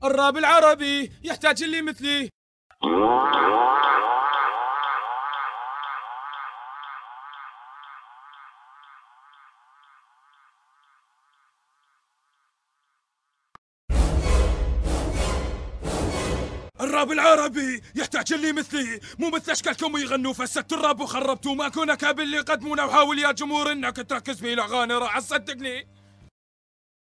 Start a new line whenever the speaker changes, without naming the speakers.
الراب العربي يحتاج اللي مثلي. الراب العربي يحتاج اللي مثلي، مو مثل اشكالكم يغنوا فسدتوا الراب وخربتوا، ماكو نكاب اللي يقدمونه، وحاول يا جمهور انك تركز في الاغاني راح تصدقني.